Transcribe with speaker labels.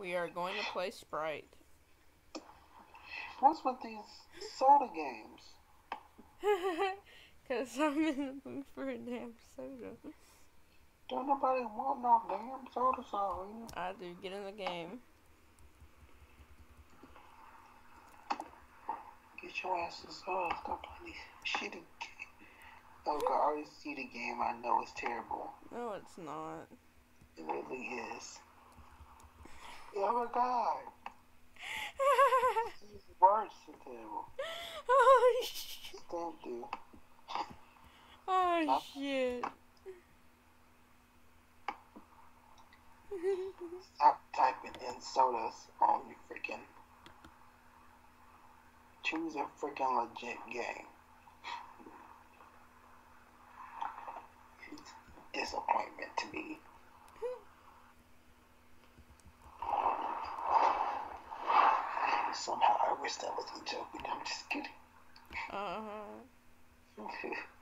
Speaker 1: We are going to play Sprite.
Speaker 2: What's with these soda games?
Speaker 1: Because I'm in the mood for a damn soda.
Speaker 2: Don't nobody want no damn soda, Serena.
Speaker 1: I do. Get in the game.
Speaker 2: Get your asses up. Stop playing these shitty games. Oh, God, I already see the game. I know it's terrible.
Speaker 1: No, it's not.
Speaker 2: It really is. Oh, my God. It's worse than terrible.
Speaker 1: Oh, shit.
Speaker 2: Stand, dude.
Speaker 1: Oh, shit.
Speaker 2: Stop typing in sodas on your freaking. Choose a freaking legit game. It's a disappointment to me. Somehow I wish that was a joke, but I'm just kidding.
Speaker 1: Uh-huh.